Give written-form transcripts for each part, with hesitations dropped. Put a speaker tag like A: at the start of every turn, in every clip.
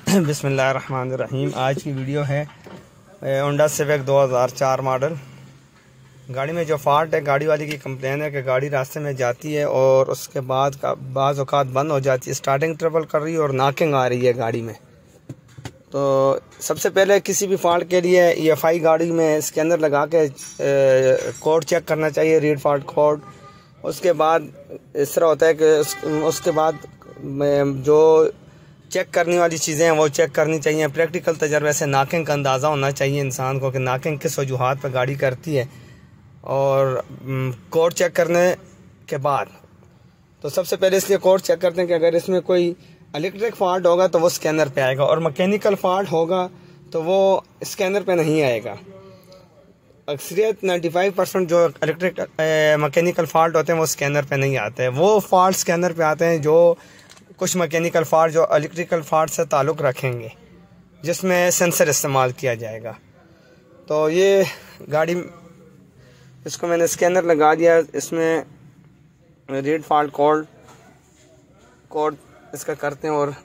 A: बिस्मिल्लाहिर्रहमानिर्रहीम। आज की वीडियो है होंडा सिविक 2004 मॉडल। गाड़ी में जो फॉल्ट है, गाड़ी वाले की कंप्लेन है कि गाड़ी रास्ते में जाती है और उसके बाद बाज़ औक़ात बंद हो जाती है, स्टार्टिंग ट्रबल कर रही है और नॉकिंग आ रही है गाड़ी में। तो सबसे पहले किसी भी फॉल्ट के लिए EFI गाड़ी में स्कैनर लगा के कोड चेक करना चाहिए, रीड फॉल्ट कोड। उसके बाद इस तरह होता है कि उसके बाद जो चेक करने वाली चीज़ें हैं वो चेक करनी चाहिए। प्रैक्टिकल तजर्बे से नॉकिंग का अंदाज़ा होना चाहिए इंसान को कि नॉकिंग किस वजूहात पर गाड़ी करती है। और कोड चेक करने के बाद तो सबसे पहले इसलिए कोड चेक करते हैं कि अगर इसमें कोई इलेक्ट्रिक फॉल्ट होगा तो वो स्कैनर पे आएगा, और मैकेनिकल फॉल्ट होगा तो वो स्कैनर पे नहीं आएगा। अक्सरियत 95% जो इलेक्ट्रिक मैकेनिकल फॉल्ट होते हैं वो स्कैनर पे नहीं आते हैं। वो फॉल्ट स्कैनर पे आते हैं जो कुछ मैकेनिकल फॉल्ट जो इलेक्ट्रिकल फॉल्ट से ताल्लुक़ रखेंगे, जिसमें सेंसर इस्तेमाल किया जाएगा। तो ये गाड़ी, इसको मैंने स्कैनर लगा दिया, इसमें रीड फॉल्ट कोड इसका करते हैं। और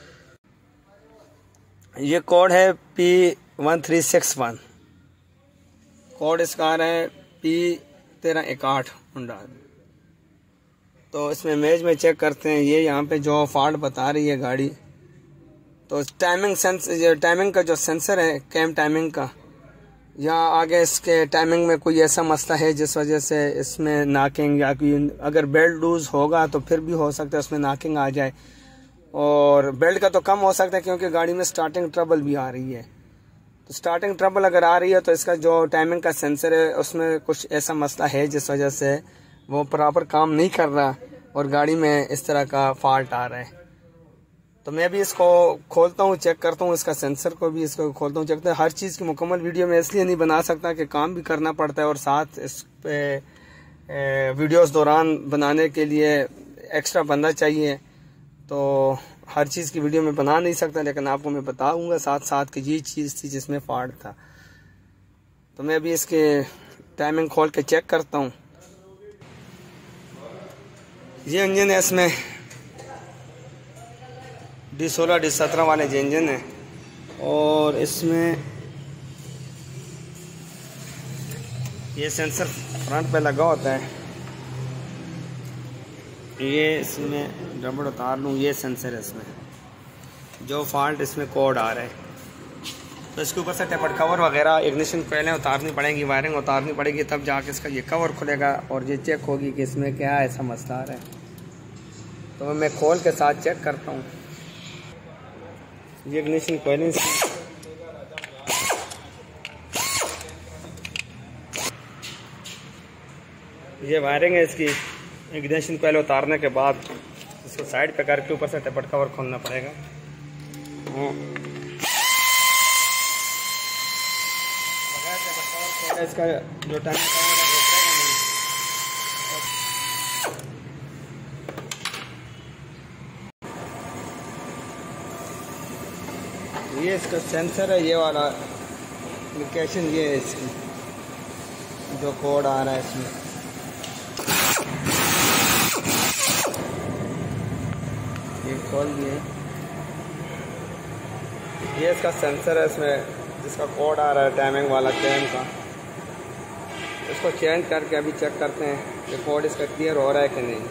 A: ये कोड है P1361, कोड इसका आ रहा है P1361 होंडा। तो इसमें इमेज में चेक करते हैं, ये यहाँ पे जो फॉल्ट बता रही है गाड़ी, तो टाइमिंग का जो सेंसर है, कैम टाइमिंग का, या आगे इसके टाइमिंग में कोई ऐसा मसला है जिस वजह से इसमें नॉकिंग, या कोई अगर बेल्ट लूज होगा तो फिर भी हो सकता है उसमें नॉकिंग आ जाए। और बेल्ट का तो कम हो सकता है क्योंकि गाड़ी में स्टार्टिंग ट्रबल भी आ रही है। तो स्टार्टिंग ट्रबल अगर आ रही है तो इसका जो टाइमिंग का सेंसर है उसमें कुछ ऐसा मसला है जिस वजह से वो प्रॉपर काम नहीं कर रहा और गाड़ी में इस तरह का फॉल्ट आ रहा है। तो मैं भी इसको खोलता हूँ, चेक करता हूँ, इसका सेंसर को भी इसको खोलता हूँ, चेक करता हूँ। हर चीज़ की मुकम्मल वीडियो में इसलिए नहीं बना सकता कि काम भी करना पड़ता है और साथ इस पे वीडियोस दौरान बनाने के लिए एक्स्ट्रा बंदा चाहिए। तो हर चीज़ की वीडियो में बना नहीं सकता, लेकिन आपको मैं बताऊँगा साथ साथ कि ये चीज़ थी जिसमें फॉल्ट था। तो मैं भी इसके टाइमिंग खोल के चेक करता हूँ। ये इंजन है, इसमें D16 D17 वाले जो इंजन है, और इसमें ये सेंसर फ्रंट पे लगा होता है। ये इसमें रबड़ उतार लूँ, ये सेंसर है इसमें, जो फॉल्ट इसमें कोड आ रहा है। तो इसके ऊपर से टेपर कवर वगैरह, इग्निशन कोयलें उतारनी पड़ेंगी, वायरिंग उतारनी पड़ेगी, तब जाके इसका ये कवर खुलेगा और ये चेक होगी कि इसमें क्या ऐसा मसला आ रहा है। तो मैं खोल के साथ चेक करता हूँ। ये इग्निशन कोयलें, ये वायरिंग है इसकी। इग्निशन कोयल उतारने के बाद इसको साइड पे करके ऊपर से टेपर कवर खोलना पड़ेगा। इसका जो टाइम ये इसका सेंसर है, ये वाला लोकेशन, ये है इसकी जो कोड आ रहा है इसमें। ये खोल दिए, ये इसका सेंसर है इसमें जिसका कोड आ रहा है टाइमिंग वाला कैम का। इसको चेंज करके अभी चेक करते हैं कि कोड इसका क्लियर हो रहा है कि नहीं।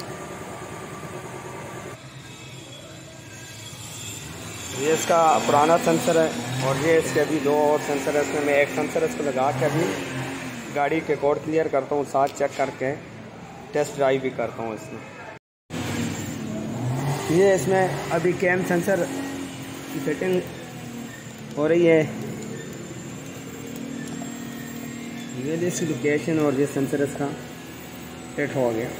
A: ये इसका पुराना सेंसर है और ये इसके अभी दो और सेंसर है। इसमें मैं एक सेंसर इसको लगा के अभी गाड़ी के कोड क्लियर करता हूँ, साथ चेक करके टेस्ट ड्राइव भी करता हूँ इसमें। ये इसमें अभी कैम सेंसर की फिटिंग हो रही है। ये इसकी लोकेशन और ये सेंसर इसका फिट हो गया।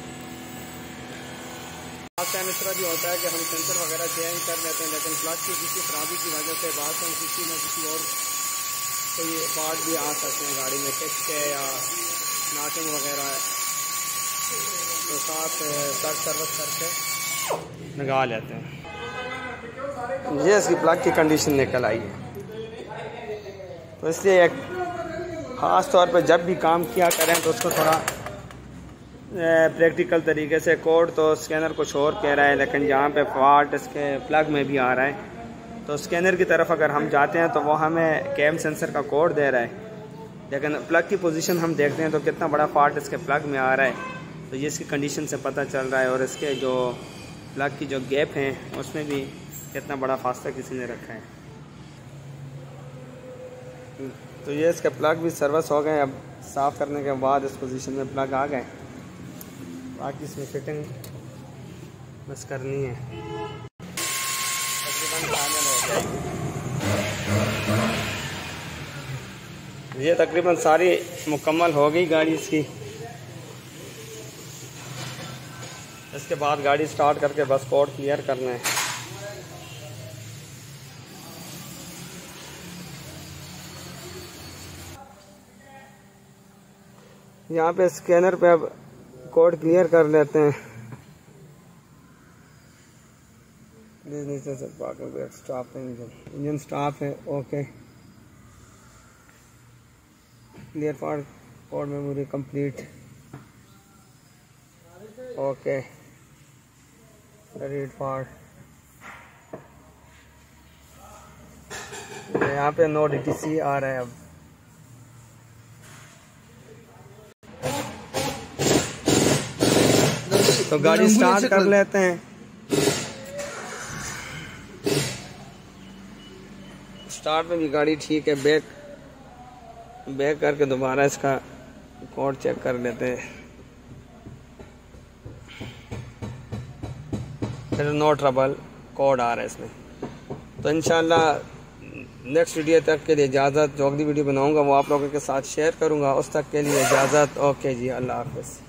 A: लास्ट टाइम इस तरह भी होता है कि हम सेंसर वगैरह चेंज कर लेते हैं, लेकिन क्लच की किसी खराबी की वजह से बाद में किसी न किसी और कोई पार्ट भी आ सकते हैं गाड़ी में, टिक के या नॉकिंग वगैरह, तो साथ सर्विस करके लगा लेते हैं। ये इसकी प्लग की कंडीशन निकल आई है। तो इसलिए एक ख़ास तौर पर जब भी काम किया करें तो उसको थोड़ा प्रैक्टिकल तरीके से। कोड तो स्कैनर कुछ और कह रहा है, लेकिन जहाँ पे फॉल्ट इसके प्लग में भी आ रहा है तो स्कैनर की तरफ अगर हम जाते हैं तो वो हमें कैम सेंसर का कोड दे रहा है, लेकिन प्लग की पोजीशन हम देखते हैं तो कितना बड़ा फॉल्ट इसके प्लग में आ रहा है, तो ये इसकी कंडीशन से पता चल रहा है। और इसके जो प्लग की जो गैप हैं उसमें भी कितना बड़ा फासला किसी ने रखा है। तो ये इसके प्लग भी सर्विस हो गए। अब साफ़ करने के बाद इस पोजीशन में प्लग आ गए, बाकी इसमें फिटिंग बस करनी है। तकरीबन फाइनल हो जाएगी। ये तकरीबन सारी मुकम्मल हो गई गाड़ी इसकी। इसके बाद गाड़ी स्टार्ट करके बस कोड क्लियर करना है। यहाँ पे स्कैनर पे अब कोड क्लियर कर लेते हैं। स्टाफ है, इंजन स्टाफ है, okay. Clear for code memory complete, okay. Read for, यहाँ पे नो DTC आ रहा है। अब तो गाड़ी स्टार्ट कर लेते हैं। स्टार्ट में भी गाड़ी ठीक है। बैक करके दोबारा इसका कोड चेक कर लेते हैं। फिर नो ट्रबल कोड आ रहा है इसमें। तो इंशाल्लाह नेक्स्ट वीडियो तक के लिए इजाज़त। जो अगली वीडियो बनाऊंगा वो आप लोगों के साथ शेयर करूंगा। उस तक के लिए इजाज़त। ओके जी, अल्लाह हाफ़िज़।